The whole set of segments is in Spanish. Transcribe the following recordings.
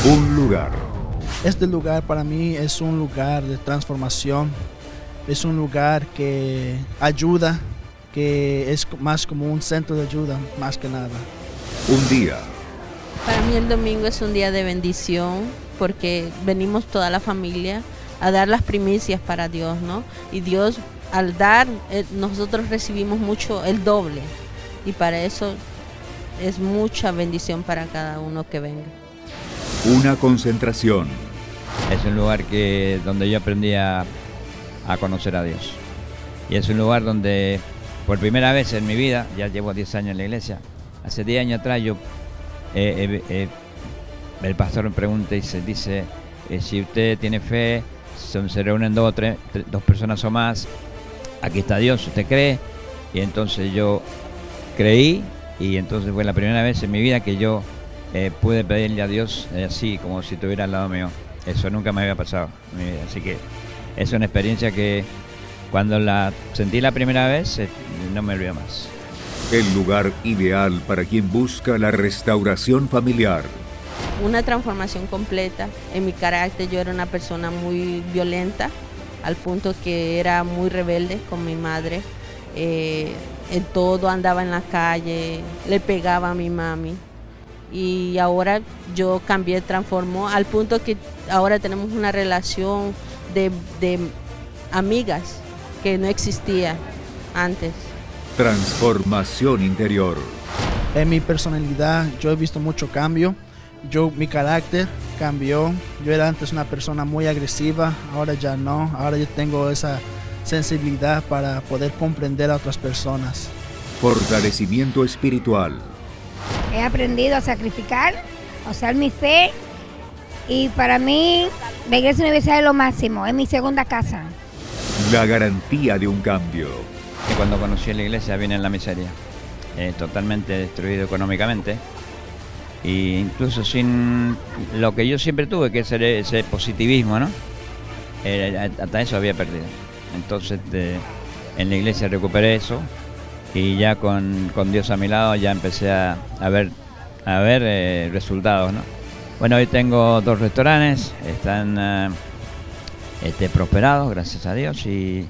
Un lugar. Este lugar para mí es un lugar de transformación, es un lugar que ayuda, que es más como un centro de ayuda, más que nada. Un día. Para mí el domingo es un día de bendición porque venimos toda la familia a dar las primicias para Dios, ¿no? Y Dios, al dar, nosotros recibimos mucho, el doble. Y para eso es mucha bendición para cada uno que venga. Una concentración. Es un lugar donde yo aprendí a conocer a Dios. Y es un lugar donde por primera vez en mi vida, ya llevo 10 años en la iglesia, hace 10 años atrás el pastor me pregunta y dice, si usted tiene fe, se reúnen dos personas o más, aquí está Dios, ¿usted cree? Y entonces yo creí, y entonces fue la primera vez en mi vida que yo pude pedirle a Dios así, como si estuviera al lado mío. Eso nunca me había pasado en mi vida, así que es una experiencia que cuando la sentí la primera vez no me olvido más. El lugar ideal para quien busca la restauración familiar. Una transformación completa en mi carácter. Yo era una persona muy violenta, al punto que era muy rebelde con mi madre. En todo andaba en la calle, le pegaba a mi mami. Y ahora yo cambié, transformó, al punto que ahora tenemos una relación de amigas que no existía antes. Transformación interior. En mi personalidad yo he visto mucho cambio. Mi carácter cambió. Yo era antes una persona muy agresiva, ahora ya no. Ahora yo tengo esa sensibilidad para poder comprender a otras personas. Fortalecimiento espiritual. He aprendido a sacrificar, a usar mi fe, y para mí la Iglesia Universal es lo máximo, es mi segunda casa. La garantía de un cambio. Y cuando conocí a la iglesia vine en la miseria, totalmente destruido económicamente, e incluso sin lo que yo siempre tuve, que es ese positivismo, ¿no? Hasta eso había perdido. Entonces en la iglesia recuperé eso, y ya con Dios a mi lado ya empecé a ver resultados, ¿no? Bueno, hoy tengo 2 restaurantes, están prosperados, gracias a Dios, y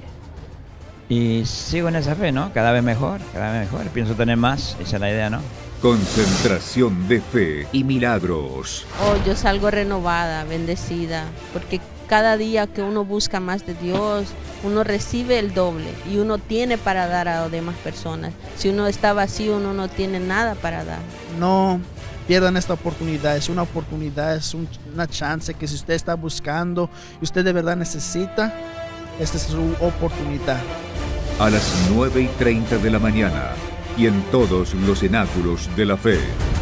sigo en esa fe, ¿no? Cada vez mejor, pienso tener más, esa es la idea, ¿no? Concentración de fe y milagros. Yo salgo renovada, bendecida, porque cada día que uno busca más de Dios, uno recibe el doble y uno tiene para dar a las demás personas. Si uno está vacío, uno no tiene nada para dar. No pierdan esta oportunidad, es una oportunidad, es una chance que si usted está buscando y usted de verdad necesita, esta es su oportunidad. A las 9:30 de la mañana y en todos los cenáculos de la fe.